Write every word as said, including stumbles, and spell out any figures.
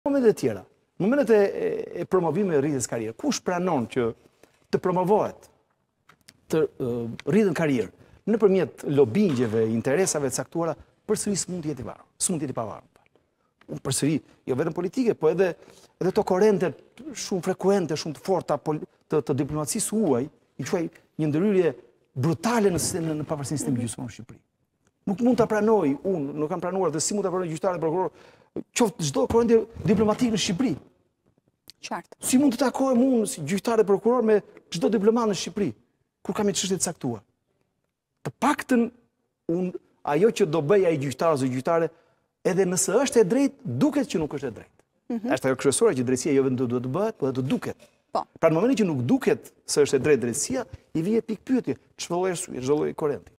Momentet tjera, momentet e promovime e rritjes karrierë, kush pranon që të promovohet, të rritën karrierë, nëpërmjet lobingjeve, interesave të caktuara, përsëri s'mund të jetë i varur, s'mund të jetë i pavarur. Unë përsëri, jo vetëm politike, po edhe edhe to korrente shumë frekuente, shumë të forta të, të diplomacisë huaj, i quaj një ndërhyrje brutale në, në, në pavarësinë e sistemit gjyqësor në Shqipëri. Nuk mund ta pranoj, unë nuk kam pranuar dhe si mund ta pranoj gjyqtarë dhe prokuror, qoftë çdo korrente diplomatik në Shqipëri. Qartë. Si mund të takohem unë si gjyqtar dhe prokuror me çdo diplomat në Shqipëri, kur kam një çështje të caktuar. Të paktën unë ajo që do bëj ai gjyqtar ose gjyqtare, edhe nëse është e drejtë, duket që nuk është e drejtë. Mm-hmm. Është ajo kryesore që drejtësia jo vetëm duhet të bëhet, por edhe të duket. Po. Pra në momentin që nuk duket se është e drejtë drejtësia, i vije pikë pyetje, ç'do lloj arsye, ç'do lloj korrenti.